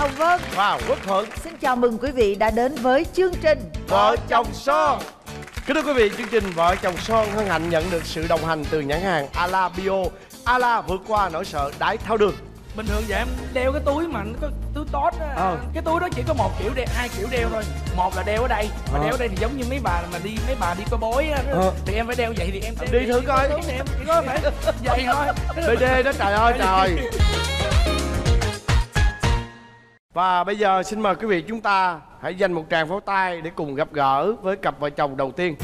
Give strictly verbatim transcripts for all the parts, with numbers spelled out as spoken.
Hồng Vân và Quốc Thuận. Xin chào mừng quý vị đã đến với chương trình Vợ chồng son. Kính thưa quý vị, chương trình Vợ chồng son hân hạnh nhận được sự đồng hành từ nhãn hàng Ala Bio. Ala vượt qua nỗi sợ đái tháo đường. Bình thường vậy em đeo cái túi mà nó có túi tốt á, ờ. cái túi đó chỉ có một kiểu đeo, hai kiểu đeo thôi. Một là đeo ở đây, mà ờ. đeo ở đây thì giống như mấy bà mà đi mấy bà đi coi bói á, ờ. thì em phải đeo vậy thì em đeo đi thử coi. Thì em chỉ có phải vậy thôi. bê đê đó, trời ơi trời. Và bây giờ xin mời quý vị chúng ta hãy dành một tràng pháo tay để cùng gặp gỡ với cặp vợ chồng đầu tiên.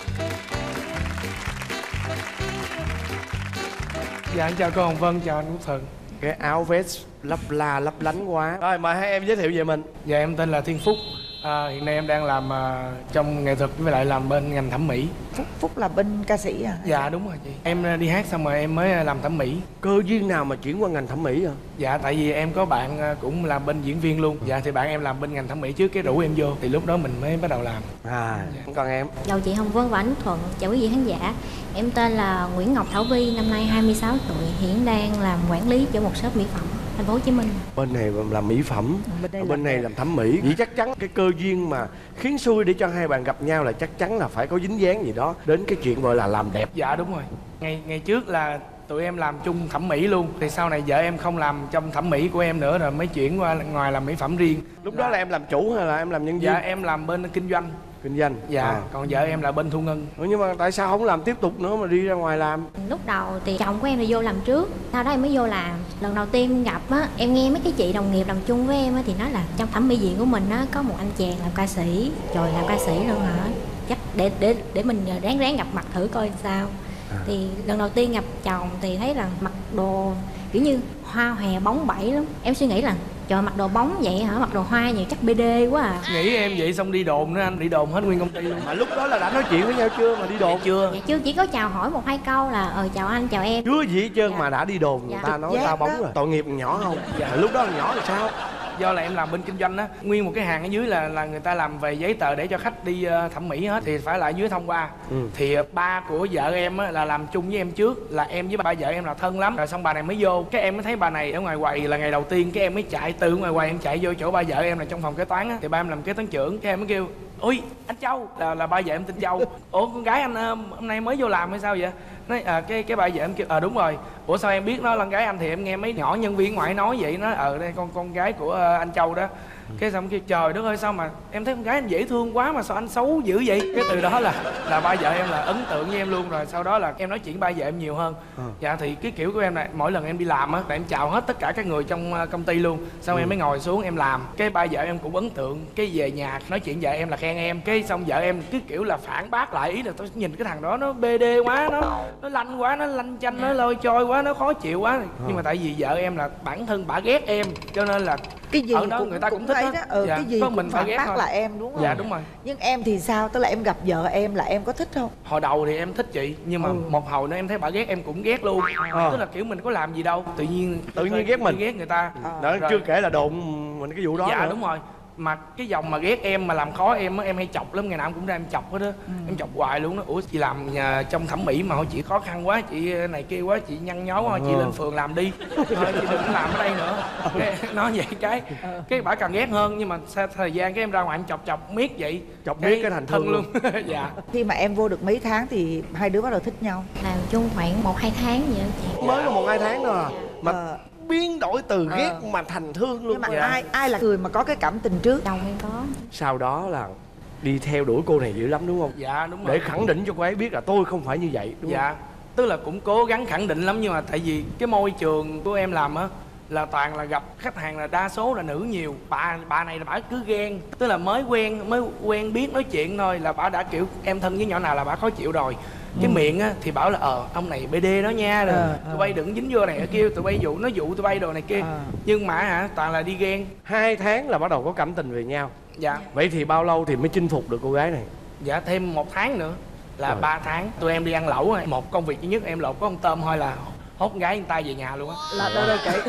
Dạ anh chào cô Hồng Vân, chào anh Quốc Thuận. Cái áo vest lấp la lấp lánh quá. Rồi mời hai em giới thiệu về mình. Dạ em tên là Thiên Phúc. À, hiện nay em đang làm à, trong nghệ thuật với lại làm bên ngành thẩm mỹ. Phúc Phúc là bên ca sĩ à? Dạ đúng rồi chị. Em à, đi hát xong rồi em mới làm thẩm mỹ. Cơ duyên nào mà chuyển qua ngành thẩm mỹ à? Dạ tại vì em có bạn à, cũng làm bên diễn viên luôn. Dạ thì bạn em làm bên ngành thẩm mỹ trước, cái rủ em vô thì lúc đó mình mới bắt đầu làm. À, dạ. Còn em? Chào chị Hồng Vân và anh Thuận, chào quý vị khán giả. Em tên là Nguyễn Ngọc Thảo Vi, năm nay hai mươi sáu tuổi, hiện đang làm quản lý cho một shop mỹ phẩm thành phố Hồ Chí Minh. Bên này làm mỹ phẩm, bên, đây bên này làm thẩm mỹ. Vậy chắc chắn cái cơ duyên mà khiến xui để cho hai bạn gặp nhau là chắc chắn là phải có dính dáng gì đó đến cái chuyện gọi là làm đẹp. Dạ đúng rồi. Ngày ngày trước là tụi em làm chung thẩm mỹ luôn, thì sau này vợ em không làm trong thẩm mỹ của em nữa rồi mới chuyển qua ngoài làm mỹ phẩm riêng. Lúc đó là em làm chủ hay là em làm nhân viên? Dạ em làm bên kinh doanh. Kinh doanh. Dạ, à. còn vợ em là bên thu ngân. Ừ, nhưng mà tại sao không làm tiếp tục nữa mà đi ra ngoài làm? Lúc đầu thì chồng của em là vô làm trước, sau đó em mới vô làm. Lần đầu tiên gặp á, em nghe mấy cái chị đồng nghiệp làm chung với em á, thì nói là trong thẩm mỹ viện của mình á có một anh chàng làm ca sĩ. Trời, làm ca sĩ luôn hả? Chắc để để để mình ráng ráng gặp mặt thử coi sao. À. Thì lần đầu tiên gặp chồng thì thấy là mặc đồ kiểu như hoa hòe bóng bẩy lắm. Em suy nghĩ là trời, mặc đồ bóng vậy hả, mặc đồ hoa vậy chắc bê đê quá à. Nghĩ em vậy xong đi đồn nữa anh, đi đồn hết nguyên công ty luôn. Mà lúc đó là đã nói chuyện với nhau chưa mà đi đồn? Dạ, chưa. Dạ chưa, chỉ có chào hỏi một hai câu là ờ chào anh, chào em. Chưa gì hết trơn. Dạ. Mà đã đi đồn người Dạ. ta nói tao bóng rồi. Tội nghiệp nhỏ không? Dạ. Mà lúc đó là nhỏ thì sao? Do là em làm bên kinh doanh á, nguyên một cái hàng ở dưới là là người ta làm về giấy tờ để cho khách đi uh, thẩm mỹ hết, thì phải lại dưới thông qua. ừ. Thì uh, ba của vợ em á là làm chung với em trước, là em với ba vợ em là thân lắm, rồi xong bà này mới vô, cái em mới thấy bà này ở ngoài quầy là ngày đầu tiên, cái em mới chạy từ ngoài quầy em chạy vô chỗ ba vợ em là trong phòng kế toán á, thì ba em làm kế toán trưởng, cái em mới kêu ôi anh Châu, là, là ba vợ em tên Châu. Ủa con gái anh uh, hôm nay mới vô làm hay sao vậy? Nói à, cái cái bà vợ em kêu ờ à, đúng rồi. Ủa sao em biết nó là con gái anh? Thì em nghe mấy nhỏ nhân viên ngoại nói vậy, nó ờ đây con con gái của uh, anh Châu đó. Cái xong kêu trời đất ơi, sao mà em thấy con gái anh dễ thương quá mà sao anh xấu dữ vậy? Cái từ đó là là ba vợ em là ấn tượng với em luôn. Rồi sau đó là em nói chuyện ba vợ em nhiều hơn. ừ. Dạ thì cái kiểu của em này, mỗi lần em đi làm á là em chào hết tất cả các người trong uh, công ty luôn. Xong ừ. em mới ngồi xuống em làm. Cái ba vợ em cũng ấn tượng. Cái về nhà nói chuyện vợ em là khen em. Cái xong vợ em cứ kiểu là phản bác lại, ý là tôi nhìn cái thằng đó nó bê đê quá, nó nó lanh quá, nó lanh chanh, nó lôi trôi quá, nó khó chịu quá. ừ. Nhưng mà tại vì vợ em là bản thân bả ghét em, cho nên là cái gì ở đó cũng, người ta cũng, cũng thích thấy đó. Ừ, dạ. Cái gì có cũng mình phải phản ghét bác thôi. là em đúng không? Dạ đúng rồi. Nhưng em thì sao? Tức là em gặp vợ em là em có thích không? Hồi đầu thì em thích chị, nhưng mà ừ. một hồi nữa em thấy bà ghét em cũng ghét luôn. à. Tức là kiểu mình có làm gì đâu, tự nhiên tự nhiên ghét mình, ghét người ta. à. Đó, chưa kể là đồn mình cái vụ đó. Dạ nữa. đúng rồi. Mà cái dòng mà ghét em mà làm khó em á, em hay chọc lắm, ngày nào em cũng ra em chọc hết á. ừ. Em chọc hoài luôn đó. Ủa chị làm nhà trong thẩm mỹ mà chị khó khăn quá, chị này kia quá, chị nhăn nhó quá, ừ. chị lên phường làm đi, thôi chị đừng làm ở đây nữa. Cái, nói vậy cái cái bả càng ghét hơn. Nhưng mà sau thời gian cái em ra ngoài em chọc chọc miết vậy, chọc miết cái thành thân luôn. Dạ. Khi mà em vô được mấy tháng thì hai đứa bắt đầu thích nhau? Làm chung khoảng một hai tháng vậy đó chị. Mới có một hai tháng thôi à. Mà ờ. biến đổi từ ghét ờ. mà thành thương luôn. Nhưng mà dạ. ai ai là người mà có cái cảm tình trước? Chồng em có. Sau đó là đi theo đuổi cô này dữ lắm đúng không? Dạ đúng rồi. Để khẳng định cho cô ấy biết là tôi không phải như vậy đúng dạ. không? Tức là cũng cố gắng khẳng định lắm, nhưng mà tại vì cái môi trường của em làm á là toàn là gặp khách hàng là đa số là nữ nhiều. Bà bà này là bà cứ ghen, tức là mới quen mới quen biết nói chuyện thôi là bà đã kiểu em thân với nhỏ nào là bà khó chịu rồi. Cái ừ. miệng á thì bảo là ờ ông này bê đê đó nha, rồi à, tụi bay đừng dính vô này ở kia, tụi bay dụ nó dụ tụi bay đồ này kia. à. Nhưng mà hả toàn là đi ghen. Hai tháng là bắt đầu có cảm tình về nhau. Dạ. Vậy thì bao lâu thì mới chinh phục được cô gái này? Dạ thêm một tháng nữa là rồi. ba tháng. Tụi em đi ăn lẩu rồi, một công việc duy nhất em lột có con tôm thôi là hốt con gái người ta về nhà luôn á. Là đâu đâu kể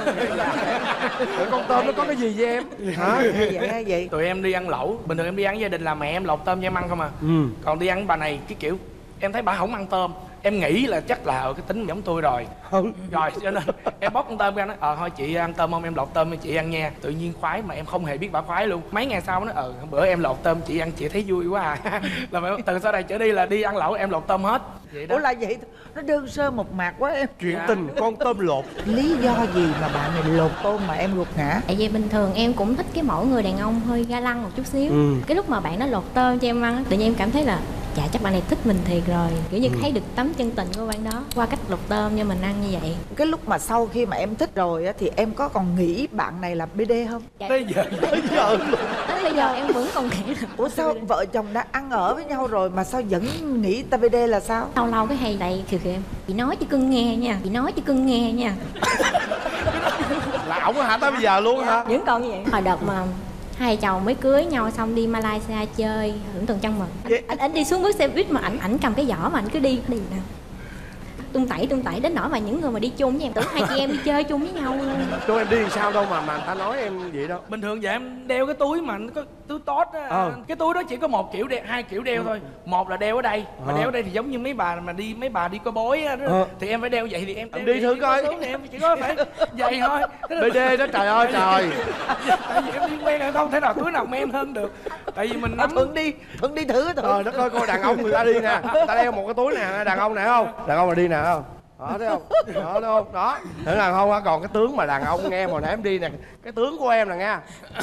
con con tôm nó có cái gì với em hả? Vậy vậy tụi em đi ăn lẩu, bình thường em đi ăn với gia đình là mẹ em lột tôm cho em ăn không à. ừ. Còn đi ăn với bà này cái kiểu em thấy bà không ăn tôm, em nghĩ là chắc là ở cái tính giống tôi rồi. Ừ. Rồi cho nên em bóc con tôm ra, nói ờ thôi chị ăn tôm không, em lột tôm cho chị ăn nha. Tự nhiên khoái mà em không hề biết bà khoái luôn. Mấy ngày sau nó ờ bữa em lột tôm chị ăn chị thấy vui quá à. Là mà từ sau này trở đi là đi ăn lẩu em lột tôm hết vậy đó. Ủa là vậy nó đơn sơ một mạc quá em. Chuyện Dạ. tình con tôm lột. Lý do gì mà bạn này lột tôm mà em gục ngã? Tại vì bình thường em cũng thích cái mẫu người đàn ông hơi ga lăng một chút xíu. Ừ. Cái lúc mà bạn nó lột tôm cho em ăn, tự nhiên em cảm thấy là chà chắc bạn này thích mình thiệt rồi. Kiểu như thấy được tấm chân tình của bạn đó qua cách lột tôm cho mình ăn như vậy. Cái lúc mà sau khi mà em thích rồi á thì em có còn nghĩ bạn này là bê đê không? Dạ. Tới giờ Bây giờ luôn. Tới bây giờ em vẫn còn nghĩ là Ủa sao vợ chồng đã ăn ở với nhau rồi mà sao vẫn nghĩ ta bê đê là sao? lâu lâu cái hay đây kìa kìa em, chị nói cho cưng nghe nha, chị nói cho cưng nghe nha. Là ổng hả tới bây giờ luôn hả? Vẫn còn như vậy. Hồi đợt mà hai chồng mới cưới nhau xong đi Malaysia chơi hưởng tuần trăng mật, Vậy- anh anh đi xuống bước xe buýt mà ảnh ảnh cầm cái giỏ mà ảnh cứ đi đi nè, tung tẩy tung tẩy đến nỗi mà những người mà đi chung với em tưởng hai chị em đi chơi chung với nhau luôn. Cho em đi làm sao đâu mà mà người ta nói em vậy đâu. bình thường vậy em đeo cái túi mà nó có túi tốt á. Ờ. Cái túi đó chỉ có một kiểu đeo, hai kiểu đeo thôi. Một là đeo ở đây, mà Ờ. đeo ở đây thì giống như mấy bà mà đi mấy bà đi coi bói á, Ờ. thì em phải đeo vậy thì em Em đeo đi vậy thử thì coi. có tướng thì em chỉ có phải vậy thôi. Thế bê đê đó trời ơi trời. tại vì em đi quen em không thể nào túi nào men hơn được, tại vì mình À, nắm Thuận đi, Thuận đi thử thử. Trời đất ơi coi đàn ông người ta đi nè. Người ta đeo một cái túi nè, đàn ông này không? Đàn ông là đi nè không? Đó thấy không? Đó thấy không? Đó. Thử đàn ông á, còn cái tướng mà đàn ông nghe hồi nãy em đi nè, cái tướng của em nè nghe.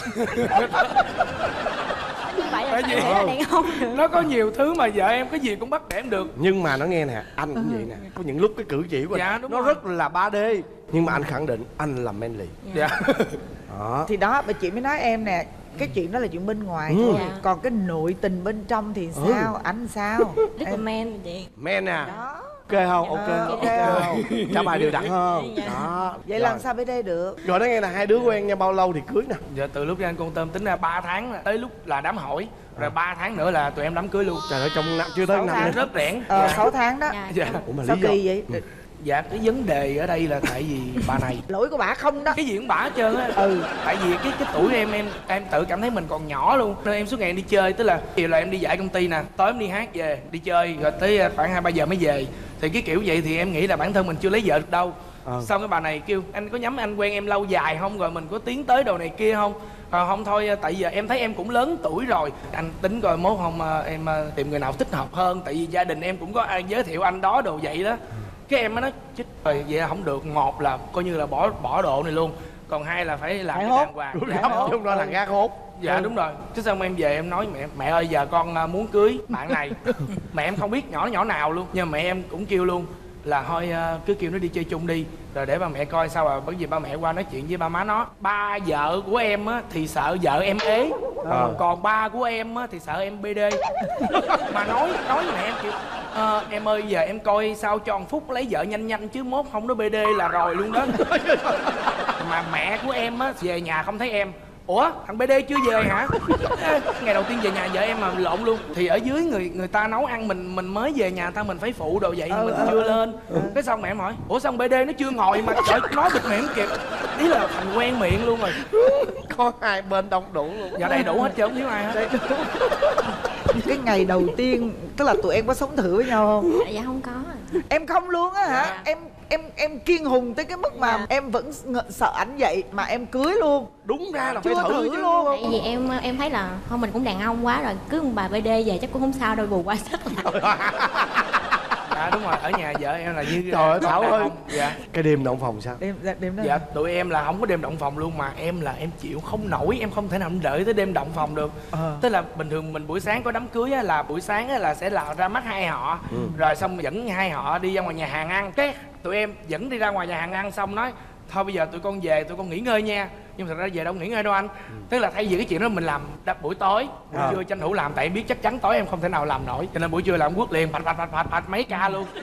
Như vậy là Tại phải vì- là đàn ông được. nó có nhiều thứ mà vợ em cái gì cũng bắt để em được. Nhưng mà nó nghe nè, anh cũng vậy nè. Có những lúc cái cử chỉ của anh Dạ, đúng nó rồi. rất là ba đê, nhưng mà anh khẳng định anh là manly. Dạ. Đó. Thì đó, bà chị mới nói em nè, cái chuyện đó là chuyện bên ngoài Ừ. thôi. Dạ. Còn cái nội tình bên trong thì Ừ. sao? Anh sao? Rất là man chị. Man nè. Đó. Ok không? Ok. Ờ, Ok ok không? Trả bài đều đặn không? Dạ. Đó. Vậy Rồi. làm sao bê đê được? Rồi nó nghe là hai đứa quen nhau bao lâu thì cưới nè? Giờ từ lúc đi ăn con tôm tính ra ba tháng là tới lúc là đám hỏi, rồi ba tháng nữa là tụi em đám cưới luôn. Trời ơi trong năm chưa tới Sáu năm tháng. nữa. Rất rẽn. Ờ, Dạ. sáu tháng đó. Dạ. Dạ. Ủa mà Sao lý do? kỳ vậy? Dạ cái vấn đề ở đây là tại vì bà này Lỗi của bà không đó. cái gì cũng bả hết trơn á. Ừ. Tại vì cái cái tuổi em em em tự cảm thấy mình còn nhỏ luôn, nên em suốt ngày em đi chơi, tức là chiều là em đi dạy công ty nè, tối em đi hát về đi chơi, rồi tới khoảng hai ba giờ mới về. Thì cái kiểu vậy thì em nghĩ là bản thân mình chưa lấy vợ được đâu. Ờ. Xong cái bà này kêu anh có nhắm anh quen em lâu dài không, rồi mình có tiến tới đồ này kia không. Ờ, không thôi tại giờ em thấy em cũng lớn tuổi rồi, anh tính coi mốt không ờ, em ờ, tìm người nào thích hợp hơn, tại vì gia đình em cũng có ai giới thiệu anh đó đồ vậy đó. Cái em mới nói chích rồi vậy là không được, một là coi như là bỏ bỏ độ này luôn, còn hai là phải làm Phải cái hốt. đàng hoàng. Rút Dạ, gấp phải hốt. trong đó là gác hốt. Dạ đúng rồi. Chứ xong em về em nói mẹ mẹ ơi giờ con à, muốn cưới bạn này. Mẹ em không biết nhỏ nhỏ nào luôn, nhưng mà mẹ em cũng kêu luôn là thôi à, cứ kêu nó đi chơi chung đi, rồi để ba mẹ coi sao, à bởi vì ba mẹ qua nói chuyện với ba má nó. Ba vợ của em á thì sợ vợ em ế, Ờ. còn ba của em á thì sợ em bê đê. Mà nói nói mẹ em kiểu "Ờ, em ơi giờ em coi sao cho một phút lấy vợ nhanh nhanh chứ mốt không nó bê đê là rồi luôn đó. Mà mẹ của em á về nhà không thấy em, ủa thằng bê đê chưa về hả? Ê, ngày đầu tiên về nhà vợ em mà lộn luôn. Thì ở dưới người người ta nấu ăn, mình mình mới về nhà ta mình phải phụ đồ vậy, Ừ, mình ừ, chưa ừ. lên. Cái xong mẹ em hỏi ủa xong bê đê nó chưa ngồi mà trời nói bịt miệng kịp, ý là thành quen miệng luôn rồi. Có hai bên đông đủ luôn. Giờ đầy đủ hết trơn không thiếu ai hết. Cái ngày đầu tiên tức là tụi em có sống thử với nhau không? Dạ không có. Em không luôn á hả? Dạ. Em em em kiên hùng tới cái mức mà Dạ. em vẫn ngợ- sợ ảnh vậy mà em cưới luôn. Đúng ra là phải Chưa thử thử chứ. luôn. Tại vì em em thấy là thôi mình cũng đàn ông quá rồi, cứ bà bê đê về chắc cũng không sao đâu, bù qua sách lại. Dạ đúng rồi, ở nhà vợ em là như Trời ơi Thảo ơi. Dạ. Cái đêm động phòng sao? Đêm đêm đó. Dạ tụi em là không có đêm động phòng luôn, mà em là em chịu không nổi, em không thể nào em đợi tới đêm động phòng được. Ờ. Tức là bình thường mình buổi sáng có đám cưới á, là buổi sáng á, là sẽ là ra mắt hai họ, rồi xong dẫn hai họ đi ra ngoài nhà hàng ăn. Cái tụi em dẫn đi ra ngoài nhà hàng ăn xong nói thôi bây giờ tụi con về tụi con nghỉ ngơi nha, nhưng mà thật ra về đâu nghỉ ngơi đâu anh. Tức là thay vì cái chuyện đó mình làm đập buổi tối, buổi À. trưa tranh thủ làm, tại em biết chắc chắn tối em không thể nào làm nổi, cho nên buổi trưa làm quất liền phạch phạch phạch phạch phạch mấy ca luôn.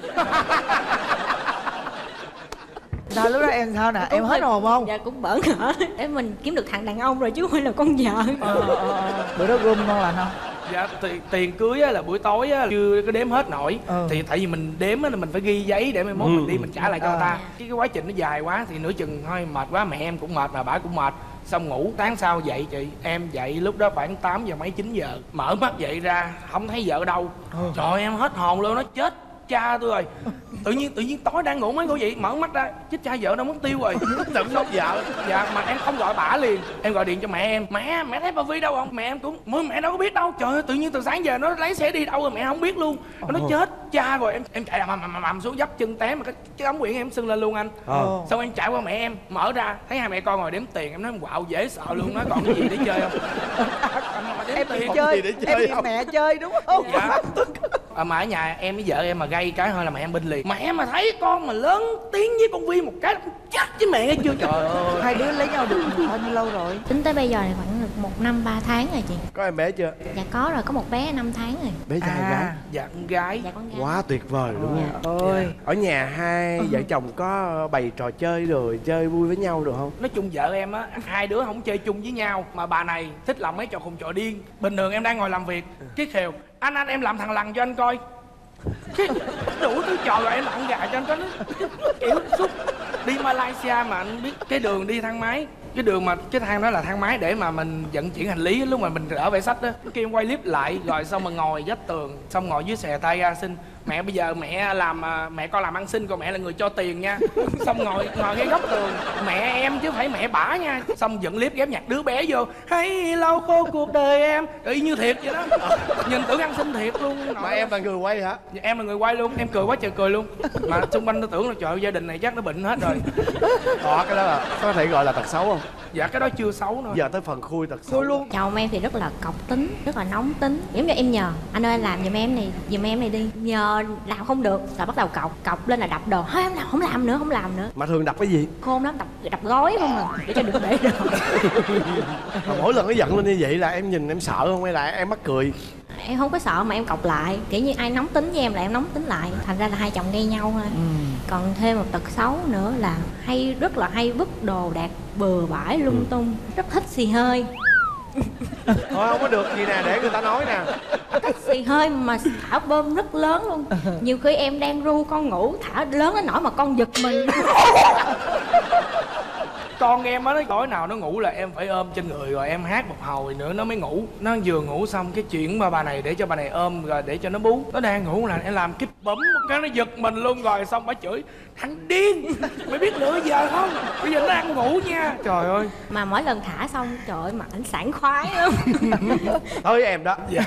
Sao lúc đó em sao nè? Em hết hồn không? Dạ cũng bỡ ngỡ. Để mình kiếm được thằng đàn ông rồi chứ không phải là con vợ. Ờ, ờ, ờ. Bữa đó gom ngon lành không? Dạ tiền, tiền cưới á, là buổi tối á, chưa có đếm hết nổi. Ừ. Thì tại vì mình đếm á, là mình phải ghi giấy để mai mốt mình đi mình trả lại cho Ờ. người ta. Cái, cái quá trình nó dài quá thì nửa chừng thôi mệt quá, mẹ em cũng mệt mà bả cũng mệt. Xong ngủ sáng sau dậy chị em dậy lúc đó khoảng tám giờ mấy chín giờ, mở mắt dậy ra không thấy vợ đâu. Ừ. Trời ơi, em hết hồn luôn, nó chết cha tôi rồi. Tự nhiên tự nhiên tối đang ngủ mấy cô vậy mở mắt ra chết cha vợ đâu mất tiêu rồi. Tưởng mất vợ. Dạ mà em không gọi bả liền, em gọi điện cho mẹ em. Mẹ mẹ thấy bà Vi đâu không? Mẹ em cũng mới mẹ đâu có biết đâu. Trời ơi tự nhiên từ sáng giờ nó lấy xe đi đâu rồi mẹ không biết luôn. Nó chết cha rồi. Em em chạy ầm ầm ầm xuống dấp chân té mà cái cái ống quyển em sưng lên luôn anh. Ờ. Xong em chạy qua mẹ em mở ra thấy hai mẹ con ngồi đếm tiền. Em nói quạo dễ sợ luôn. Nói còn cái gì để chơi không? Em đi Còn chơi, gì để chơi em đi không? mẹ chơi đúng không? Dạ. À, mà ở nhà em với vợ em mà gây cái hơi là mẹ em binh liền. Mẹ mà thấy con mà lớn tiếng với con Vi một cái chắc với mẹ nghe chưa. Trời ơi. Hai đứa lấy nhau được bao nhiêu lâu rồi? Tính tới bây giờ thì khoảng được một năm ba tháng rồi chị. Có em bé chưa? Dạ có rồi, có một bé năm tháng rồi. Bé trai gái. Dạ con gái. Dạ con gái. Quá tuyệt vời đúng không? Ôi, Ở nhà hai vợ chồng có bày trò chơi rồi chơi vui với nhau được không? Nói chung vợ em á, hai đứa không chơi chung với nhau. Mà bà này thích làm mấy trò khùng trò điên. Bình thường em đang ngồi làm việc, cái khều anh anh em làm thằng lằn cho anh coi. Cái đủ thứ trò rồi em làm gà cho anh coi. Nó kiểu xúc. Đi Malaysia mà anh biết cái đường đi thang máy, cái đường mà cái thang đó là thang máy để mà mình vận chuyển hành lý lúc mà mình ở bãi sách đó. Cái kia em quay clip lại rồi xong mà ngồi vách tường, xong ngồi dưới xè tay ra xin mẹ bây giờ mẹ làm mẹ con làm ăn xin, còn mẹ là người cho tiền nha. Xong ngồi ngồi ngay góc tường mẹ em chứ không phải mẹ bả nha. Xong dựng clip ghép nhạc đứa bé vô hay lau khô cuộc đời em y như thiệt vậy đó. Nhìn tưởng ăn xin thiệt luôn. Mà em là người quay hả? Em là người quay luôn, em cười quá trời cười luôn. Mà xung quanh tôi tưởng là trời ơi, gia đình này chắc nó bệnh hết rồi. Đó, cái đó là có thể gọi là tật xấu không? Dạ cái đó chưa xấu nữa. Giờ tới phần khui tật xấu thôi luôn. Chồng em thì rất là cọc tính, rất là nóng tính. Giống như em nhờ anh ơi làm giùm em này, giùm em này đi. Nhờ làm không được là bắt đầu cọc, cọc lên là đập đồ. Thôi em làm không làm nữa, không làm nữa. Mà thường đập cái gì? Khôn lắm, đập đập gói không à, để cho được để đồ. Mà mỗi lần nó giận lên như vậy là em nhìn em sợ không hay là em mắc cười? Em không có sợ mà em cọc lại. Kiểu như ai nóng tính với em là em nóng tính lại. Thành ra là hai chồng gây nhau thôi. ừ. Còn thêm một tật xấu nữa là hay rất là hay vứt đồ đạc bừa bãi lung tung. Rất thích xì hơi. Thôi không có được gì nè để người ta nói nè. Thích xì hơi mà thả bơm rất lớn luôn. Nhiều khi em đang ru con ngủ thả lớn đến nỗi mà con giật mình. Con em á, nó tối nào nó ngủ là em phải ôm trên người rồi em hát một hồi nữa nó mới ngủ. Nó vừa ngủ xong cái chuyện mà bà này để cho bà này ôm rồi để cho nó bú. Nó đang ngủ là em làm cái bấm một cái nó giật mình luôn rồi xong bà chửi thằng điên mày biết lựa giờ không, bây giờ nó đang ngủ nha. Trời ơi. Mà mỗi lần thả xong trời ơi mặt ảnh sảng khoái lắm. Tới em đó. Dạ.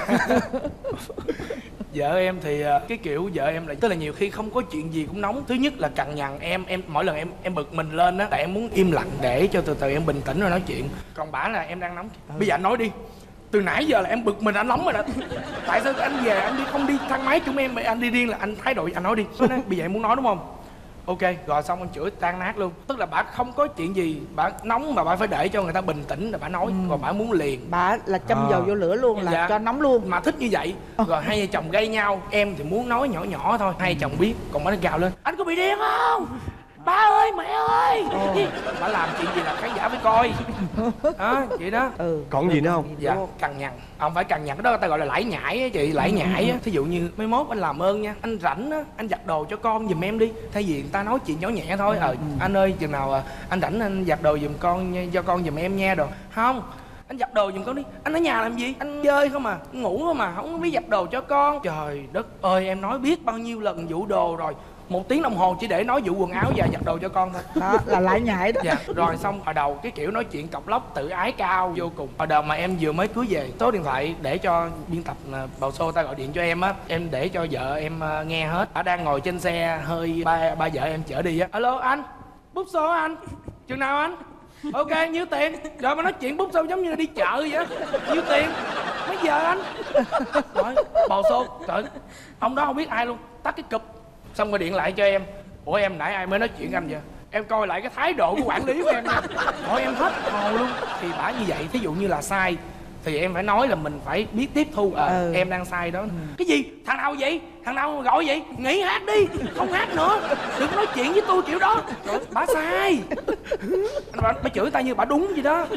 Vợ em thì cái kiểu vợ em là tức là nhiều khi không có chuyện gì cũng nóng. Thứ nhất là cằn nhằn em, em mỗi lần em em bực mình lên á, tại em muốn im lặng để cho từ từ em bình tĩnh rồi nói chuyện. Còn bả là em đang nóng. Bây giờ anh nói đi. Từ nãy giờ là em bực mình anh nóng rồi đó. Tại sao anh về anh đi không đi thang máy chúng em, anh đi riêng là anh thái độ anh nói đi. Nói, bây giờ em muốn nói đúng không? Ok, rồi xong anh chửi tan nát luôn. Tức là bà không có chuyện gì, bà nóng mà bà phải để cho người ta bình tĩnh rồi bà nói. ừ. Còn bà muốn liền. Bà là châm À. dầu vô lửa luôn, là Dạ. cho nóng luôn. Mà thích như vậy. Rồi hai vợ chồng gây nhau, em thì muốn nói nhỏ nhỏ thôi, hai vợ chồng biết. Còn bà nó gào lên anh có bị điên không? Ba ơi mẹ ơi. Bà làm chuyện gì là khán giả phải coi. Đó vậy đó. Ừ. Còn gì nữa không? Dạ cằn nhằn. Không phải cằn nhằn, cái đó người ta gọi là lải nhải á chị, lải nhải á. Thí dụ như mai mốt anh làm ơn nha, anh rảnh á anh giặt đồ cho con giùm em đi. Thay vì người ta nói chuyện nhỏ nhẹ thôi. Ờ anh ơi chừng nào à, anh rảnh anh giặt đồ giùm con nha, cho con giùm em nha đồ. Không, anh giặt đồ giùm con đi. Anh ở nhà làm gì? Anh chơi không à, ngủ không à, không biết giặt đồ cho con. Trời đất ơi, em nói biết bao nhiêu lần vụ đồ rồi. Một tiếng đồng hồ chỉ để nói vụ quần áo và giặt đồ cho con thôi. Đó là lại nhại đó. Dạ, rồi xong hồi đầu cái kiểu nói chuyện cọc lóc tự ái cao vô cùng. Hồi đầu mà em vừa mới cưới về, số điện thoại để cho biên tập Bầu Xô ta gọi điện cho em á, em để cho vợ em nghe hết. Bà đang ngồi trên xe hơi ba ba vợ em chở đi á. Alo anh, bút số anh, chừng nào anh? Ok, nhiêu tiền? Rồi mà nói chuyện bút số giống như đi chợ vậy á. Nhiêu tiền? Mấy giờ anh? Rồi, Bầu Xô, trời, ông đó không biết ai luôn, tắt cái cụp. Xong rồi điện lại cho em. Ủa em nãy ai mới nói chuyện anh vậy? Em coi lại cái thái độ của quản lý của em nha. Hỏi em hết hồn luôn. Thì bả như vậy, thí dụ như là sai thì em phải nói là mình phải biết tiếp thu. Ờ à, ừ. Em đang sai đó. ừ. Cái gì? Thằng nào vậy? Thằng nào gọi vậy? Nghỉ hát đi, không hát nữa, đừng nói chuyện với tôi kiểu đó. Rồi, bả sai. Bà, bà chửi ta như bà đúng vậy đó.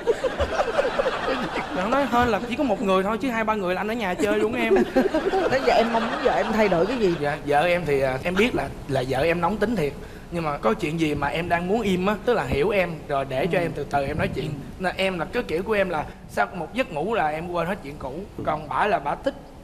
Rồi nói hơn là chỉ có một người thôi chứ hai ba người là anh ở nhà chơi luôn em. Thế giờ em mong muốn vợ em thay đổi cái gì? Dạ vợ em thì em biết là là vợ em nóng tính thiệt. Nhưng mà có chuyện gì mà em đang muốn im á, tức là hiểu em rồi để cho em từ từ em nói chuyện. Nên em là cái kiểu của em là sau một giấc ngủ là em quên hết chuyện cũ. Còn bả là bả thích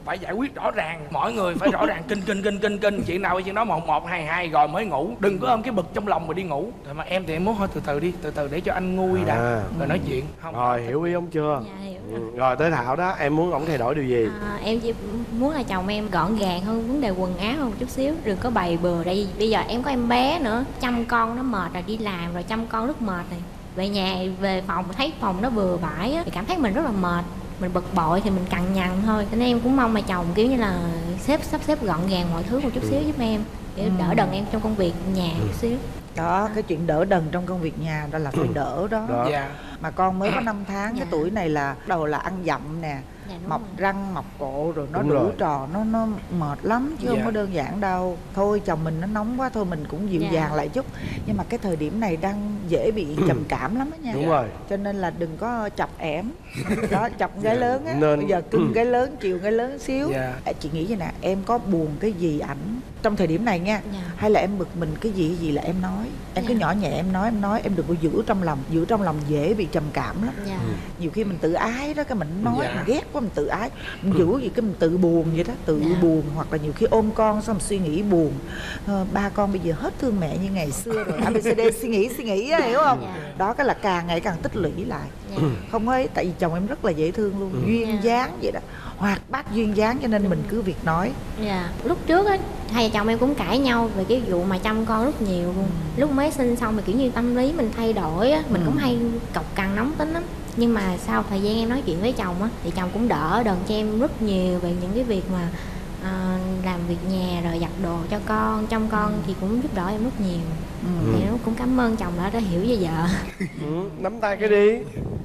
phải giải quyết rõ ràng, mỗi người phải rõ ràng, kinh kinh kinh kinh kinh chuyện nào chuyện đó, một một hai hai rồi mới ngủ, đừng có ôm cái bực trong lòng mà đi ngủ. Rồi mà em thì em muốn thôi từ từ đi, từ từ để cho anh nguôi đã, À. rồi nói chuyện. Không Rồi hiểu ý ông chưa? Dạ hiểu. Ừ. Rồi tới Thảo đó, em muốn ổng thay đổi điều gì? À, em chỉ muốn là chồng em gọn gàng hơn vấn đề quần áo hơn một chút xíu, đừng có bày bừa. Tại vì bây giờ em có em bé nữa, chăm con nó mệt rồi, đi làm rồi chăm con rất mệt này, về nhà về phòng thấy phòng nó bừa bãi á thì cảm thấy mình rất là mệt, mình bực bội thì mình cằn nhằn thôi. Cho nên em cũng mong mà chồng kiểu như là xếp sắp xếp gọn gàng mọi thứ một chút xíu giúp em, để đỡ đần em trong công việc nhà chút xíu. Đó, cái chuyện đỡ đần trong công việc nhà đó là phải đỡ đó. Đó. Dạ. Mà con mới có năm tháng, cái Dạ. tuổi này là bắt đầu là ăn dặm nè, Dạ, đúng mọc rồi. răng mọc cổ rồi nó Đúng đủ rồi. trò, nó nó mệt lắm chứ Dạ. không có đơn giản đâu. Thôi chồng mình nó nóng quá thôi mình cũng dịu Dạ. dàng lại chút. Nhưng mà cái thời điểm này đang dễ bị trầm cảm lắm đó nha. Đúng rồi. Cho nên là đừng có chọc ẻm. Đó, chọc gái lớn á. Nên- Bây giờ cưng gái lớn, chiều gái lớn xíu. Dạ. À, chị nghĩ vậy nè, em có buồn cái gì ảnh trong thời điểm này nha, Dạ. hay là em bực mình cái gì gì là em nói, em cứ Dạ. nhỏ nhẹ em nói, em nói em đừng có giữ trong lòng, giữ trong lòng dễ bị trầm cảm lắm. Dạ. Nhiều khi mình tự ái đó, cái mình nói Dạ. mình ghét quá mình tự ái, mình giữ gì cái mình tự buồn vậy đó, tự Dạ. buồn. Hoặc là nhiều khi ôm con xong suy nghĩ buồn, ờ, ba con bây giờ hết thương mẹ như ngày xưa rồi, a bê xê đê suy nghĩ suy nghĩ á, hiểu không? Dạ. Đó, cái là càng ngày càng tích lũy lại. Dạ. Không ấy, tại vì chồng em rất là dễ thương luôn, duyên Dạ. dáng vậy đó, hoạt bát duyên dáng, cho nên mình cứ việc nói. Dạ, lúc trước á, hai vợ chồng em cũng cãi nhau về cái vụ mà chăm con rất nhiều luôn. Lúc mới sinh xong thì kiểu như tâm lý mình thay đổi á, mình Ừ. cũng hay cọc cằn nóng tính lắm. Nhưng mà sau thời gian em nói chuyện với chồng á, thì chồng cũng đỡ đần cho em rất nhiều về những cái việc mà à, làm việc nhà rồi giặt đồ cho con, chăm con thì cũng giúp đỡ em rất nhiều. Ừ. Thì nó cũng cảm ơn chồng đã đã hiểu về vợ. Ừ, nắm tay cái đi.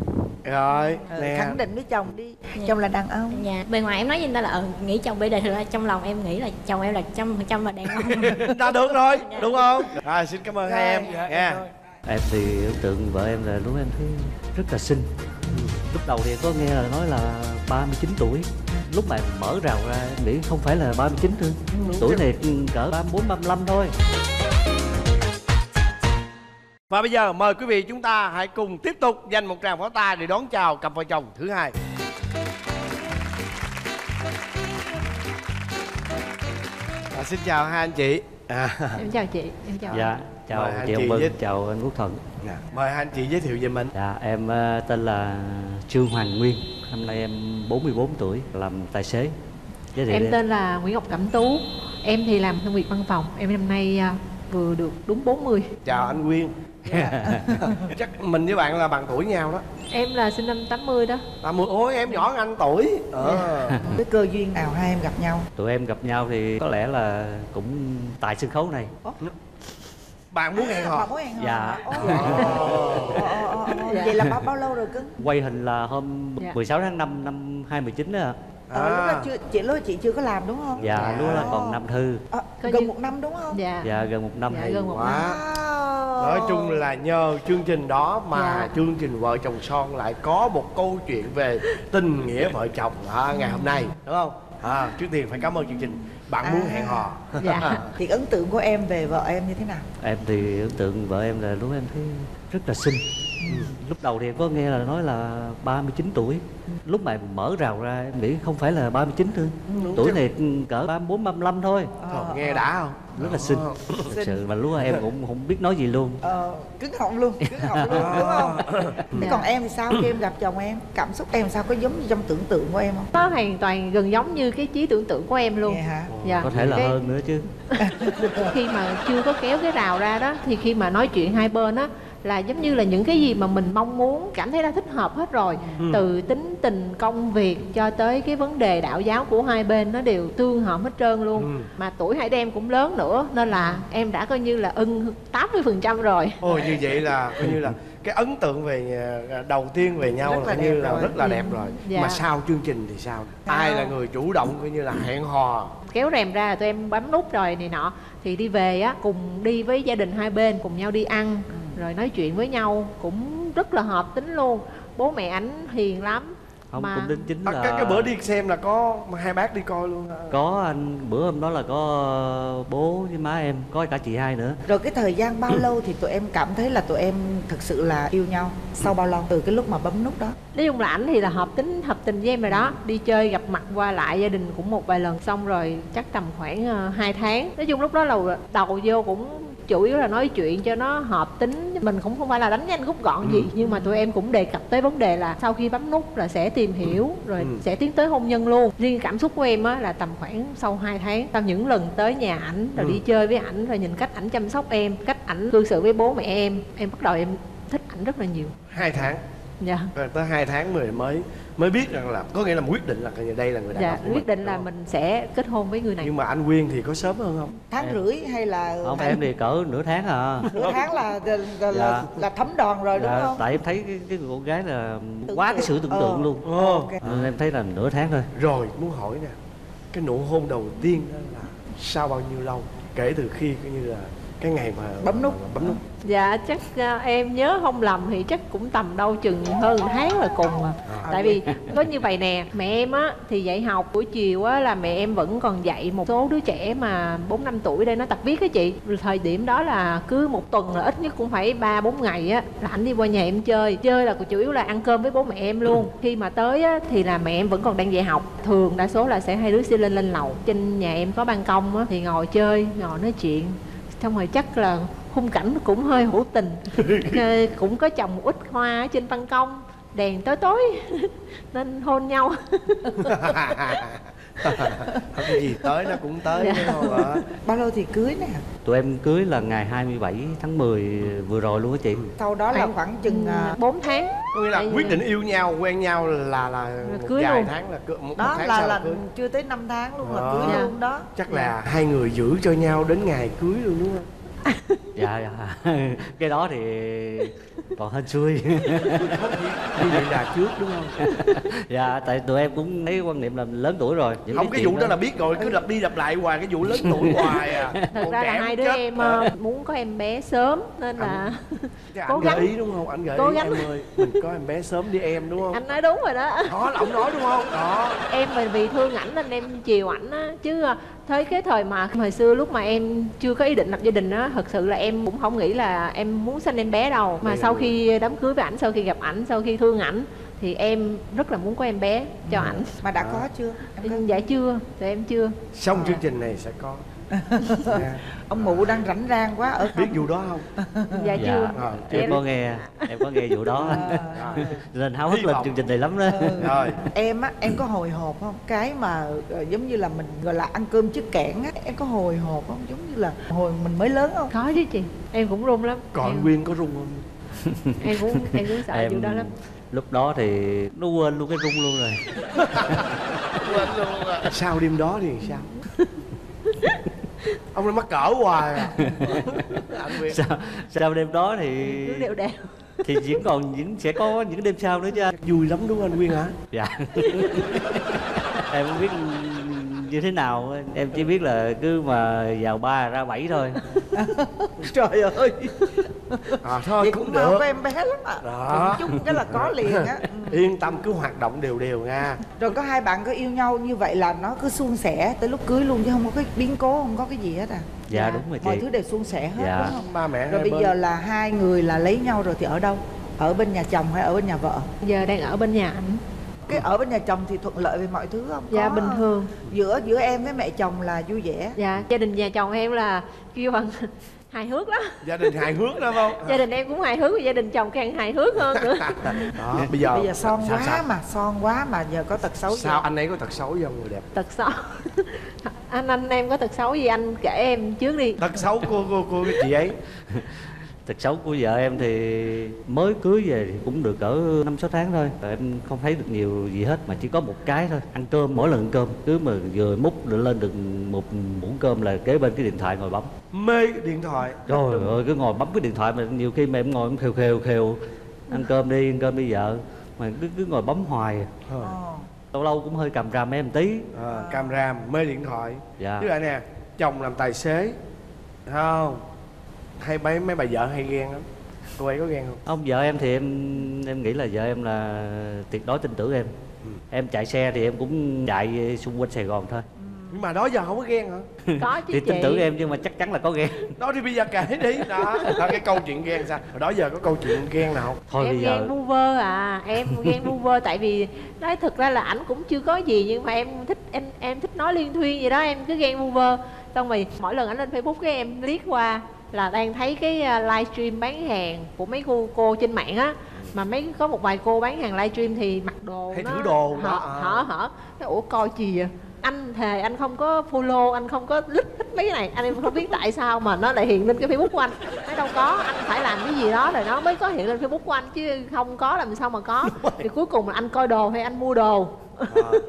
Rồi, Ờ, nè. khẳng định với chồng đi, Dạ. chồng là đàn ông. Dạ, bề ngoài em nói với người ta là ờ, nghĩ chồng bê đề, thực ra trong lòng em nghĩ là chồng em là trăm phần trăm là đàn ông. Đã được rồi, đúng không? Rồi, xin cảm ơn hai em Dạ, nha. em thôi. Em thì ấn tượng vợ em là lúc em thấy rất là xinh. Lúc đầu thì em có nghe là nói là ba mươi chín tuổi. Lúc mà mở rào ra em nghĩ không phải là ba mươi chín thôi. Tuổi này cỡ ba mươi bốn, ba mươi lăm thôi. Và bây giờ mời quý vị chúng ta hãy cùng tiếp tục dành một tràng pháo tay để đón chào cặp vợ chồng thứ hai. À, xin chào hai anh chị. À, Em chào chị, em chào Dạ, anh. chào Mời anh chị chị Hồng Vân, với- chào anh Quốc Thuận. nè, mời hai anh chị giới thiệu về mình. Dạ, em ờ, tên là Trương Hoàng Nguyên. Năm nay em bốn mươi bốn tuổi, làm tài xế. Giới thiệu Em đi. tên là Nguyễn Ngọc Cẩm Tú. Em thì làm công việc văn phòng. Em năm nay à, vừa được đúng bốn mươi. Chào anh Nguyên. Chắc mình với bạn là bằng tuổi nhau đó. Em là sinh năm tám mươi đó. À, mười, ôi em nhỏ hơn anh tuổi. Ờ. Cái cơ duyên nào hai em gặp nhau? Tụi em gặp nhau thì có lẽ là cũng tại sân khấu này. Bạn muốn hẹn Mà hò? mối hẹn hò Dạ. hả? Ồ, ồ, ồ, ồ, ồ. Dạ. Vậy là bao bao lâu rồi cưng? Quay hình là hôm Dạ. mười sáu tháng năm năm hai mươi chín đó ạ. Ờ, lúc đó chưa, chị lúc đó chị chưa có làm đúng không? Dạ, lúc đó là Ồ. còn năm thư. Ờ, Coi gần như- một năm đúng không? Dạ. Dạ, gần một năm Dạ, thì gần một Quá. Wow. Nói chung là nhờ chương trình đó mà Dạ. chương trình Vợ Chồng Son lại có một câu chuyện về tình nghĩa vợ chồng à, ngày hôm nay, đúng không? À, trước tiên phải cảm ơn chương trình. Bạn muốn À. hẹn hò. Dạ. Thì ấn tượng của em về vợ em như thế nào? em thì ấn tượng vợ em là lúc em thấy rất là xinh. Lúc đầu thì em có nghe là nói là ba mươi chín tuổi. Lúc mà mở rào ra em nghĩ không phải là ba mươi chín thôi. Tuổi này cỡ ba mươi bốn, ba mươi lăm thôi. Trời, nghe đã không? Rất là xinh. Thật sự mà lúc đó em cũng không biết nói gì luôn. Ờ, cứng họng luôn, cứng họng luôn đúng không? Thế Dạ. còn em thì sao khi em gặp chồng em? Cảm xúc em sao, có giống như trong tưởng tượng của em không? Nó hoàn toàn gần giống như cái trí tưởng tượng của em luôn. Nghe hả? Dạ. Có thể là Cái- hơn nữa chứ. Khi mà chưa có kéo cái rào ra đó, thì khi mà nói chuyện hai bên á, là giống như là những cái gì mà mình mong muốn, cảm thấy đã thích hợp hết rồi. Từ tính tình, công việc cho tới cái vấn đề đạo giáo của hai bên nó đều tương hợp hết trơn luôn. Ừ. Mà tuổi hai đứa em cũng lớn nữa, nên là em đã coi như là ưng tám mươi phần trăm rồi. Ôi như vậy là coi như là cái ấn tượng về à, đầu tiên về nhau Rất là là coi như đẹp là rồi. rất là đẹp rồi. Dạ. Mà sau chương trình thì sao? Sao? Ai là người chủ động coi như là hẹn hò? Kéo rèm ra là tụi em bấm nút rồi này nọ, thì đi về á cùng đi với gia đình hai bên, cùng nhau đi ăn rồi nói chuyện với nhau cũng rất là hợp tính luôn. Bố mẹ ảnh hiền lắm, Không, Mà- cũng đến chính À, là cái, cái bữa đi xem là có hai bác đi coi luôn hả? có anh, bữa hôm đó là có bố với má em, có cả chị hai nữa. Rồi cái thời gian bao lâu thì tụi em cảm thấy là tụi em thực sự là yêu nhau? Sau bao lâu từ cái lúc mà bấm nút đó? Nói chung là ảnh thì là hợp tính hợp tình với em rồi đó, đi chơi gặp mặt qua lại gia đình cũng một vài lần, xong rồi chắc tầm khoảng uh, hai tháng. Nói chung lúc đó là đầu vô cũng chủ yếu là nói chuyện cho nó hợp tính, mình cũng không phải là đánh nhanh rút gọn gì, nhưng mà tụi em cũng đề cập tới vấn đề là sau khi bấm nút là sẽ tìm hiểu rồi Ừ. sẽ tiến tới hôn nhân luôn. Riêng cảm xúc của em á là tầm khoảng sau hai tháng, tao những lần tới nhà ảnh rồi Ừ. đi chơi với ảnh, rồi nhìn cách ảnh chăm sóc em, cách ảnh cư xử với bố mẹ em, em bắt đầu em thích ảnh rất là nhiều. Hai tháng. Dạ. Rồi tới hai tháng mới mới mới biết rằng là có nghĩa là quyết định là người đây là người đàn Dạ, ông của quyết định đúng là không? mình sẽ kết hôn với người này. Nhưng mà anh Quyên thì có sớm hơn không? Tháng Em- rưỡi hay là Không, tháng- em thì cỡ nửa tháng à. nửa tháng là là, là, Dạ. là, là thấm đòn rồi đúng Dạ, không? tại em thấy cái, cái người con gái là Tưởng quá cái tượng. sự tưởng Ờ. tượng luôn. Ồ. Ok. Nên em thấy là nửa tháng thôi. Rồi muốn hỏi nè, cái nụ hôn đầu tiên đó là sau bao nhiêu lâu? Kể từ khi coi như là cái ngày mà Bấm nút. mà bấm nút. Dạ chắc à, em nhớ không lầm thì chắc cũng tầm đâu chừng hơn tháng là cùng à. À. Tại vì có như vậy nè, mẹ em á thì dạy học buổi chiều á là mẹ em vẫn còn dạy một số đứa trẻ mà bốn năm tuổi đây nó tập viết á chị. Rồi thời điểm đó là cứ một tuần là ít nhất cũng phải ba bốn ngày á là ảnh đi qua nhà em chơi. Chơi là chủ yếu là ăn cơm với bố mẹ em luôn. Khi mà tới á thì là mẹ em vẫn còn đang dạy học. Thường đa số là sẽ hai đứa sẽ lên lên lầu. Trên nhà em có ban công á thì ngồi chơi, ngồi nói chuyện. Xong rồi chắc là khung cảnh nó cũng hơi hữu tình. Ờ, cũng có trồng một ít hoa ở trên ban công, đèn tối tối nên hôn nhau. Không cái gì tới nó cũng tới Dạ. đúng không ạ? Bao lâu thì cưới nè? Tụi em cưới là ngày hai mươi bảy tháng mười vừa rồi luôn á chị. Sau đó là khoảng chừng à, bốn tháng. Có nghĩa là Tại vì- quyết định yêu nhau, quen nhau là là một cưới vài luôn. tháng là cưới, một, một đó tháng là sau là cưới. chưa tới năm tháng luôn là Đó. cưới Dạ. luôn đó. Chắc là hai người giữ cho nhau đến ngày cưới luôn đúng không? Dạ, dạ. Cái đó thì còn hên xui. Như vậy là trước đúng không? Dạ, tại tụi em cũng thấy quan niệm là lớn tuổi rồi. Những Không cái chuyện vụ đó là biết rồi, cứ lặp đi lặp lại hoài cái vụ lớn tuổi hoài à. Thật Còn ra là trẻ hai muốn đứa chết. em ờ, muốn có em bé sớm nên là Chứ cố anh gắng. gợi ý đúng không? Anh gợi Cố ý gắng. em ơi, mình có em bé sớm đi em đúng không? anh nói đúng rồi đó. Đó là ông nói đúng không? Đó. Em vì vì thương ảnh nên em chiều ảnh á, chứ ờ, tới cái thời mà hồi xưa lúc mà em chưa có ý định lập gia đình á, thật sự là em cũng không nghĩ là em muốn sinh em bé đâu. Mà Đây sau là- khi đám cưới với ảnh, sau khi gặp ảnh, sau khi thương ảnh thì em rất là muốn có em bé cho ảnh. Mà đã có chưa? Em có- Dạ chưa, tụi em chưa. Xong chương trình này sẽ có. Nha. Ông mụ đang rảnh rang quá ở Biết vụ đó không? Dạ Dạ, chưa. Rồi, em có nghe, em có nghe vụ đó. Rồi. Nên háo hức Hy lên vọng. chương trình này lắm đó. Rồi. Em á, em có hồi hộp không? Cái mà ờ, giống như là mình gọi là ăn cơm trước kẽn á, em có hồi hộp không? Giống như là hồi mình mới lớn không? Có chứ chị, em cũng run lắm. Còn em, Quyên có rung không? em cũng em cũng sợ Em vụ đó lắm. lúc đó thì nó quên luôn cái rung luôn rồi. Quên luôn à. Sau đêm đó thì sao? Ông nó mắc cỡ hoài à. Anh Quyên. Sau, sau đêm đó thì Cứ đều đều. thì vẫn còn những sẽ có những đêm sau nữa chứ anh. Vui lắm đúng không anh Quyên hả? Dạ. Em không biết như thế nào, em chỉ biết là cứ mà vào ba ra bảy thôi. Trời ơi. À thôi Vậy cũng cũng được. mau có em bé lắm à. Đó. Chút cái là có liền á. Ừ. Yên tâm cứ hoạt động đều đều nha. Rồi có hai bạn có yêu nhau như vậy là nó cứ suôn sẻ tới lúc cưới luôn chứ không có cái biến cố, không có cái gì hết à? Dạ, đúng rồi chị. Mọi thứ đều suôn sẻ hết Dạ. đúng không? Ba mẹ Rồi hai bây bên. giờ là hai người là lấy nhau rồi thì ở đâu? Ở bên nhà chồng hay ở bên nhà vợ? Giờ đang ở bên nhà ảnh. Cái ở bên nhà chồng thì thuận lợi về mọi thứ không? Dạ Có bình thường. Giữa giữa em với mẹ chồng là vui vẻ. Dạ gia đình nhà chồng em là kêu bằng hài hước lắm. Gia đình hài hước đó không? Gia đình em cũng hài hước, gia đình chồng càng hài hước hơn nữa. Đó, bây giờ Bây giờ son sao, quá sao? mà, son quá mà giờ có tật xấu gì? Sao anh ấy có tật xấu gì không người đẹp? Tật xấu. anh anh em có tật xấu gì anh kể em trước đi. Tật xấu của cô cô cái chị ấy. Tật xấu của vợ em thì mới cưới về thì cũng được cỡ năm sáu tháng thôi. Rồi em không thấy được nhiều gì hết, mà chỉ có một cái thôi. Ăn cơm, mỗi lần ăn cơm cứ mà vừa múc lên được một muỗng cơm là kế bên cái điện thoại ngồi bấm. Mê điện thoại. Trời ơi, cứ ngồi bấm cái điện thoại mà nhiều khi mà em ngồi em khều khều khều ăn cơm đi, ăn cơm đi vợ, mà cứ cứ ngồi bấm hoài. Ờ. Ờ. Lâu lâu cũng hơi cầm ràm em tí. À, cam ram mê điện thoại. Dạ. Chứ lại nè, chồng làm tài xế, thấy không? Hay mấy mấy bà vợ hay ghen lắm. Cô ấy có ghen không? Không, vợ em thì em em nghĩ là vợ em là tuyệt đối tin tưởng em. ừ. Em chạy xe thì em cũng chạy xung quanh Sài Gòn thôi. Nhưng mà đó giờ không có ghen hả? Có chứ Thì chị. tin tưởng em nhưng mà chắc chắn là có ghen. Đó thì bây giờ kể đi. Đó, đó cái câu chuyện ghen sao? Hồi đó giờ có câu chuyện ghen nào không? Thôi Em bây ghen giờ vu vơ à, em ghen vu vơ tại vì nói thực ra là ảnh cũng chưa có gì nhưng mà em thích em em thích nói liên thuyên gì đó, em cứ ghen vu vơ. Xong rồi mỗi lần ảnh lên Facebook cái em liếc qua là đang thấy cái uh, livestream bán hàng của mấy cô cô trên mạng á, mà mấy có một vài cô bán hàng livestream thì mặc đồ hay nó thử đồ hở đó, à. hở hở. Cái ủa coi gì vậy? Anh thề anh không có follow, anh không có thích thích mấy cái này, anh em không biết tại sao mà nó lại hiện lên cái Facebook của anh. Nói đâu có, anh phải làm cái gì đó rồi nó mới có hiện lên Facebook của anh chứ không có làm sao mà có. Thì cuối cùng là anh coi đồ hay anh mua đồ? À.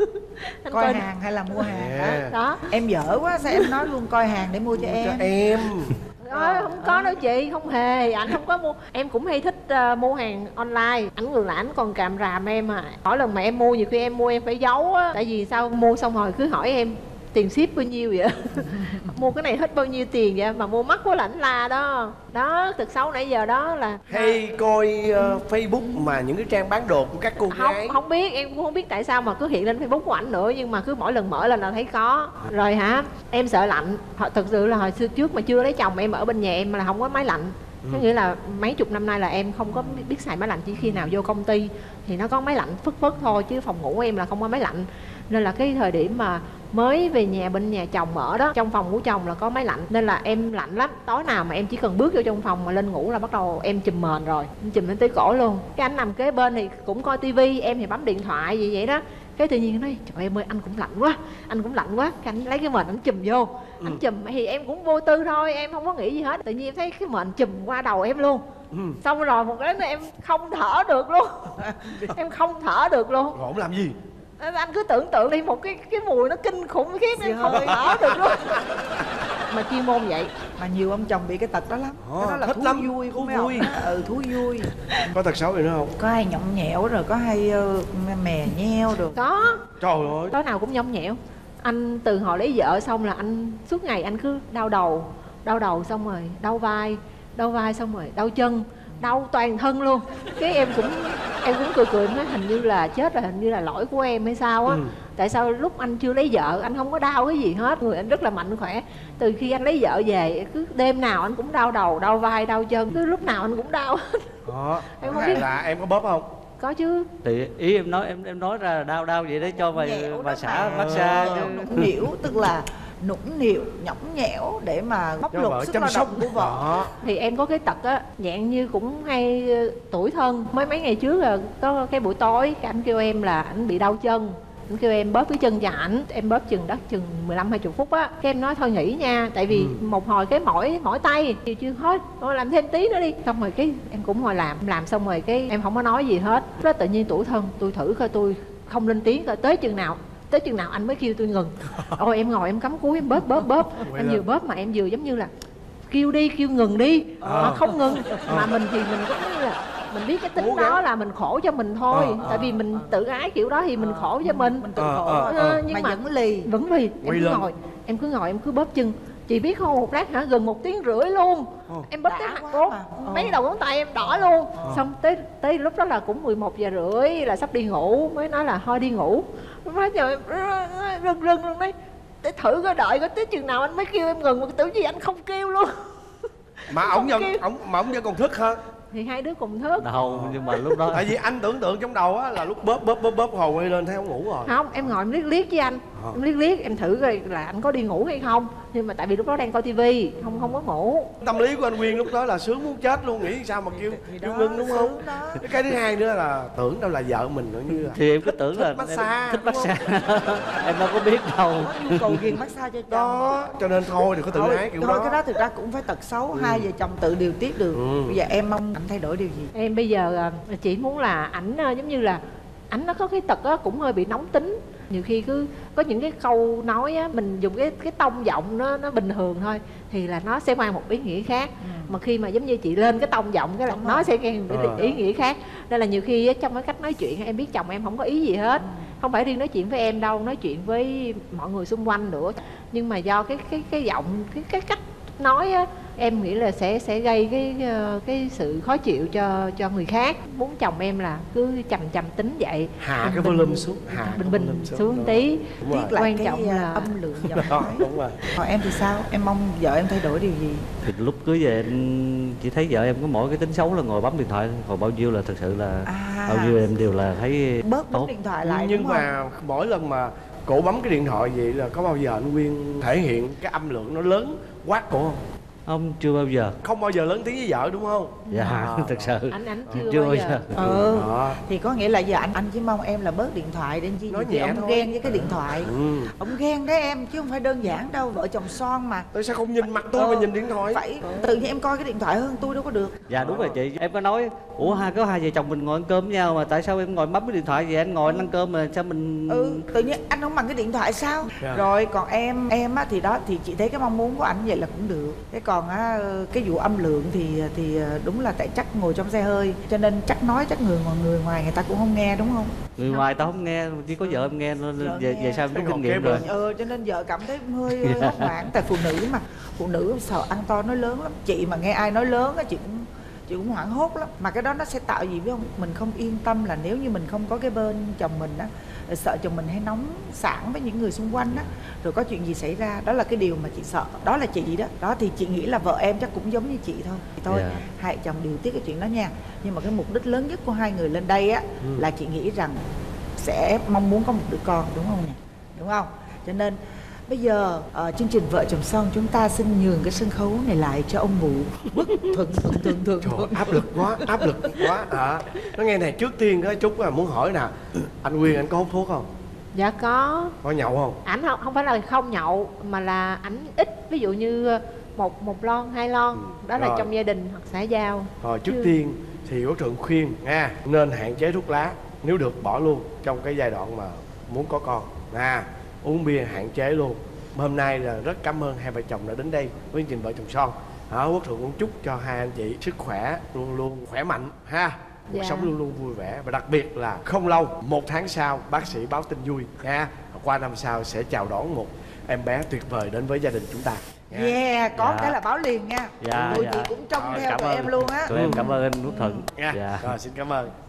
Anh Coi hàng hay là mua hàng Yeah. đó. đó. Em dở quá, sao em nói luôn coi hàng để mua cho Cho em. em. Đó, không có đâu chị, không hề, ảnh không có mua. Em cũng hay thích uh, mua hàng online. Ảnh ngược lại ảnh còn càm ràm em à. Mỗi lần mà em mua nhiều khi em mua em phải giấu á. Tại vì sao mua xong rồi cứ hỏi em tiền ship bao nhiêu vậy? Mua cái này hết bao nhiêu tiền vậy? Mà mua mắc quá là ảnh la đó. Đó, thực xấu nãy giờ đó là Hay coi uh, Facebook mà những cái trang bán đồ của các cô không gái. không biết, em cũng không biết tại sao mà cứ hiện lên Facebook của ảnh nữa, nhưng mà cứ mỗi lần mở lên là thấy có. Rồi hả, em sợ lạnh. Thật thực sự là hồi xưa trước mà chưa lấy chồng em ở bên nhà em là không có máy lạnh. Có nghĩa là mấy chục năm nay là em không có biết xài máy lạnh, chỉ khi nào vô công ty thì nó có máy lạnh phất phất thôi, chứ phòng ngủ của em là không có máy lạnh. Nên là cái thời điểm mà mới về nhà bên nhà chồng ở đó, trong phòng của chồng là có máy lạnh, nên là em lạnh lắm. Tối nào mà em chỉ cần bước vô trong phòng mà lên ngủ là bắt đầu em chùm mền rồi, em chùm đến tới cổ luôn. Cái anh nằm kế bên thì cũng coi tivi, em thì bấm điện thoại gì vậy đó. Cái tự nhiên nói trời em ơi anh cũng lạnh quá, anh cũng lạnh quá. Cái anh lấy cái mền anh chùm vô, ừ. anh chùm thì em cũng vô tư thôi, em không có nghĩ gì hết. Tự nhiên em thấy cái mền chùm qua đầu em luôn. Ừ. Xong rồi một cái em không thở được luôn. Em không thở được luôn. Rồi ông làm gì? Anh cứ tưởng tượng đi, một cái cái mùi nó kinh khủng khiếp, em không thở được luôn. Mà chuyên môn vậy. Mà nhiều ông chồng bị cái tật đó lắm. Ồ, cái đó là thích thú lắm. vui của Thú mấy vui. ông đó. Ừ, thú vui. Có tật xấu gì nữa không? Có hay nhõng nhẽo rồi có hay uh, mè nheo được. Có. Trời ơi. Tối nào cũng nhõng nhẽo. Anh từ hồi lấy vợ xong là anh suốt ngày anh cứ đau đầu. Đau đầu xong rồi đau vai. Đau vai xong rồi đau chân. Đau toàn thân luôn. Cái em cũng em cũng cười cười nói hình như là chết rồi, hình như là lỗi của em hay sao á. Ừ. Tại sao lúc anh chưa lấy vợ anh không có đau cái gì hết, người anh rất là mạnh khỏe. Từ khi anh lấy vợ về cứ đêm nào anh cũng đau đầu, đau vai, đau chân, cứ lúc nào anh cũng đau hết. Đó. Em không biết là em có bóp không? Có chứ. Thì ý em nói em em nói ra đau đau vậy để cho mày bà xã massage chứ. Nũng nịu tức là nũng nịu, nhõng nhẽo để mà bóc cho lột sức lao động của vợ. Đó. Thì em có cái tật á, dạng như cũng hay tủi thân. Mới mấy ngày trước là có cái buổi tối, cái anh kêu em là anh bị đau chân, anh kêu em bóp cái chân cho ảnh. Em bóp chừng đất chừng mười lăm hai mươi phút á. Cái em nói thôi nghỉ nha, tại vì ừ. một hồi cái mỏi mỏi tay thì chưa hết, thôi làm thêm tí nữa đi. Xong rồi cái em cũng hồi làm làm xong rồi cái em không có nói gì hết. Đó tự nhiên tủi thân, tôi thử coi tôi không lên tiếng coi tới chừng nào tới chừng nào anh mới kêu tôi ngừng. Ôi em ngồi em cắm cúi em bóp bóp bóp. Em vừa bóp mà em vừa giống như là kêu đi kêu ngừng đi à. Mà không ngừng à. Mà mình thì mình cũng như là mình biết cái tính đó là mình khổ cho mình thôi à, tại vì mình tự ái kiểu đó thì mình khổ cho mình, mình tự khổ à, à, à. Nhưng mà, mà vẫn lì vẫn lì em cứ ngồi em cứ ngồi em cứ bóp chân. Chị biết không, một lát hả gần một tiếng rưỡi luôn. oh. Em bóp tới mặt cốt à. Mấy đầu ngón tay em đỏ luôn. oh. Xong tới tới lúc đó là cũng mười một giờ rưỡi là sắp đi ngủ, mới nói là thôi đi ngủ. Nói trời rưng rưng luôn đấy, để thử coi đợi coi tới chừng nào anh mới kêu em ngừng, mà tưởng gì anh không kêu luôn. Mà ổng vẫn ổng mà ổng vẫn còn thức hả? Thì hai đứa cùng thức. Đâu nhưng mà lúc đó tại vì anh tưởng tượng trong đầu á là lúc bóp bóp bóp bóp hồi quay lên thấy ông ngủ rồi. Không, em ngồi em liếc liếc với anh à. Em liếc liếc em thử coi là anh có đi ngủ hay không, nhưng mà tại vì lúc đó đang coi tivi không không có ngủ. Tâm lý của anh Nguyên lúc đó là sướng muốn chết luôn, nghĩ sao mà kêu kêu ngưng đúng không? Cái thứ hai nữa là tưởng đâu là vợ mình nữa, như là thì em cứ tưởng thích là massage, thích massage. Em đâu có biết đâu. Có nhu cầu ghiền massage cho chồng đó, cho nên thôi đừng có tự ái kiểu thôi, đó. Cái đó thực ra cũng phải tật xấu. ừ. Hai vợ chồng tự điều tiết được. ừ. Bây giờ em mong anh thay đổi điều gì? Em bây giờ chỉ muốn là ảnh giống như là ảnh nó có cái tật á, cũng hơi bị nóng tính. Nhiều khi cứ có những cái câu nói á, mình dùng cái cái tông giọng nó nó bình thường thôi thì là nó sẽ mang một ý nghĩa khác. ừ. Mà khi mà giống như chị lên cái tông giọng cái là Đúng nó rồi. sẽ nghe một ừ. ý nghĩa khác. Nên là nhiều khi á, trong cái cách nói chuyện em biết chồng em không có ý gì hết. ừ. Không phải riêng nói chuyện với em đâu, nói chuyện với mọi người xung quanh nữa. Nhưng mà do cái cái cái giọng cái cái cách nói á, em nghĩ là sẽ sẽ gây cái ờ, cái sự khó chịu cho cho người khác. Muốn chồng em là cứ chầm chầm tính vậy, hạ bình cái bình- volume xuống, hạ bình cái bình volume xuống đúng tí. rồi. Đúng rồi. Tiếc lại Quan cái trọng à, là- âm lượng giọng Đó, nói. đúng rồi. Còn em thì sao? Em mong vợ em thay đổi điều gì? Thì lúc cưới về em chỉ thấy vợ em có mỗi cái tính xấu là ngồi bấm điện thoại, còn bao nhiêu là thật sự là À. bao nhiêu em đều là thấy Bớt bấm tốt. điện thoại lại Nhưng đúng không? mà mỗi lần mà cổ bấm cái điện thoại vậy là có bao giờ anh Nguyên thể hiện cái âm lượng nó lớn quát cổ không? Không, chưa bao giờ. Không bao giờ lớn tiếng với vợ đúng không? Dạ, À, thật sự Anh ảnh chưa, chưa bao bao giờ. giờ. Ừ. Đó. Thì có nghĩa là giờ anh anh chỉ mong em là bớt điện thoại để chi Nói vì nhẹ ông thôi. ghen với cái điện thoại. Ừ. Ông ghen đấy em, chứ không phải đơn giản đâu, vợ chồng son mà. Tại sao không nhìn mặt tôi mà nhìn điện thoại? Phải tự nhiên em coi cái điện thoại hơn tôi đâu có được. Dạ đúng rồi chị, em có nói ủa hai có hai vợ chồng mình ngồi ăn cơm với nhau mà tại sao em ngồi bấm cái điện thoại vậy, anh ngồi anh ăn cơm mà sao mình Ừ, tự nhiên anh không bằng cái điện thoại sao? Dạ. Rồi còn em em á thì đó thì chị thấy cái mong muốn của anh vậy là cũng được. Thế còn á cái vụ âm lượng thì thì đúng là tại chắc ngồi trong xe hơi cho nên chắc nói chắc người ngoài người ngoài người ta cũng không nghe đúng không? người ngoài tao không nghe, chỉ có vợ em nghe nên Vợ về nghe. về sao em Thấy rút ngọt kinh nghiệm kém rồi. Ừ, cho nên vợ cảm thấy hơi hơi hốt hoảng. Tại phụ nữ mà, phụ nữ sợ ăn to nói lớn lắm. Chị mà nghe ai nói lớn á chị cũng chị cũng hoảng hốt lắm. Mà cái đó nó sẽ tạo gì biết không? Mình không yên tâm là nếu như mình không có cái bên chồng mình á, sợ chồng mình hay nóng sảng với những người xung quanh á, rồi có chuyện gì xảy ra. Đó là cái điều mà chị sợ. Đó là chị đó. Đó thì chị nghĩ là vợ em chắc cũng giống như chị thôi. Thì thôi, Dạ. hai vợ chồng điều tiết cái chuyện đó nha. Nhưng mà cái mục đích lớn nhất của hai người lên đây á là chị nghĩ rằng sẽ mong muốn có một đứa con, đúng không nè? Đúng không? Cho nên bây giờ ờ, chương trình Vợ Chồng Son chúng ta xin nhường cái sân khấu này lại cho ông Vũ. Bức thuận thuận thuận thuận Trời ơi, thuận. áp lực quá, áp lực quá à. Nó nghe này, trước tiên có chút là muốn hỏi nè, anh Nguyên anh có hút thuốc không? Dạ có. Có nhậu không? Ảnh không không phải là không nhậu mà là ảnh ít, ví dụ như một một lon hai lon, Ừ, đó là rồi. trong gia đình hoặc xã giao. Rồi trước Chưa. tiên thì Quốc Thượng khuyên nha, nên hạn chế thuốc lá, nếu được bỏ luôn trong cái giai đoạn mà muốn có con. À, uống bia hạn chế luôn. Hôm nay là rất cảm ơn hai vợ chồng đã đến đây với chương trình Vợ Chồng Son. Đó, Quốc Thượng cũng chúc cho hai anh chị sức khỏe luôn luôn khỏe mạnh ha. Cuộc Dạ. sống luôn luôn vui vẻ, và đặc biệt là không lâu, một tháng sau bác sĩ báo tin vui nha. Qua năm sau sẽ chào đón một em bé tuyệt vời đến với gia đình chúng ta nha. Yeah, có Dạ. cái là báo liền nha. Dạ, Tụi dạ. chị cũng trông Rồi, theo cảm tụi ơn. em luôn á. Tụi em cảm ơn anh Quốc Thuận. Nha. Dạ. Rồi xin cảm ơn.